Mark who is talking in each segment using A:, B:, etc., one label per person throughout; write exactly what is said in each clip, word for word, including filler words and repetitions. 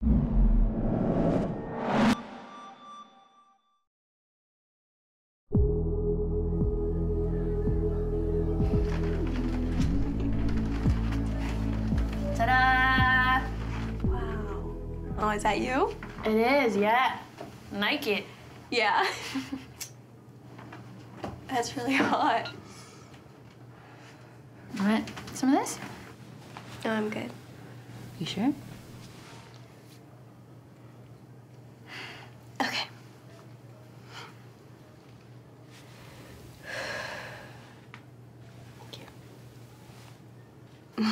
A: Ta-da!
B: Wow. Oh, is that you?
A: It is, yeah. Like it.
B: Yeah. That's really hot.
A: You want some of this?
B: No, I'm good.
A: You sure?
B: Okay. Thank you.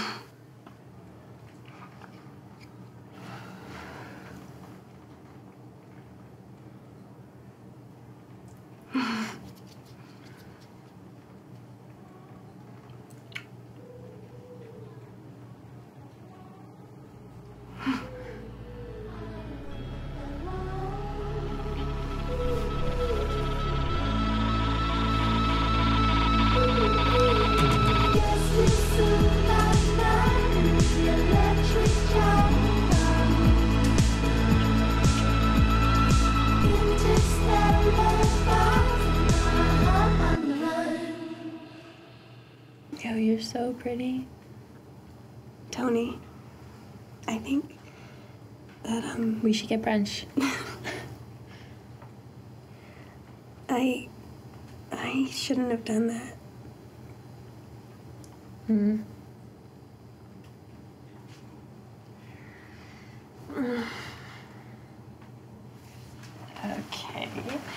A: Yo, you're so pretty.
B: Tony, I think that, um...
A: We should get brunch.
B: I... I shouldn't have done that.
A: Hmm. Okay.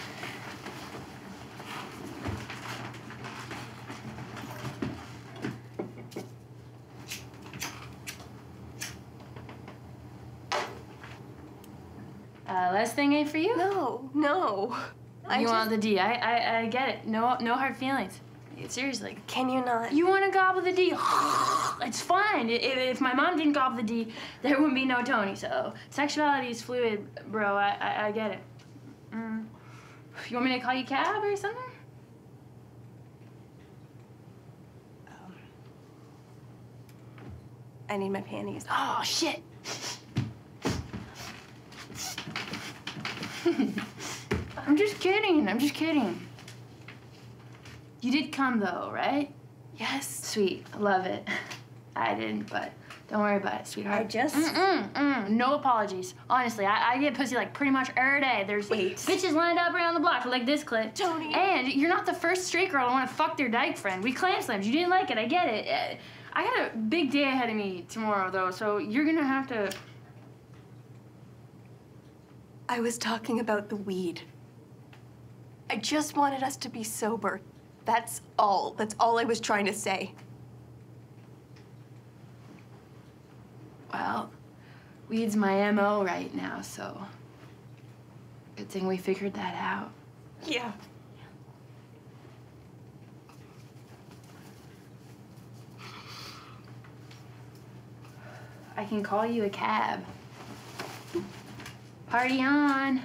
A: Uh, last thing ain't for you?
B: No, no. I
A: You
B: just...
A: want the D. I, I, I get it. No, no hard feelings. Seriously.
B: Can you not?
A: You want to gobble the D? It's fine. If, if my mom didn't gobble the D, there wouldn't be no Tony. So sexuality is fluid, bro. I, I, I get it. Mm. You want me to call you cab or something?
B: Um, I need my panties.
A: Oh, shit. I'm just kidding. I'm just kidding. You did come, though, right?
B: Yes.
A: Sweet. I love it. I didn't, but don't worry about it, sweetheart.
B: I just...
A: Mm-mm, mm, no apologies. Honestly, I, I get pussy like pretty much every day. There's
B: Wait.
A: bitches lined up around the block like this clip.
B: Tony.
A: And you're not the first straight girl to want to fuck their dyke friend. We clam slammed. You didn't like it. I get it. Uh, I got a big day ahead of me tomorrow, though, so you're gonna have to...
B: I was talking about the weed. I just wanted us to be sober. That's all. That's all I was trying to say.
A: Well, weed's my M O right now, so good thing we figured that out.
B: Yeah.
A: I can call you a cab. Party on.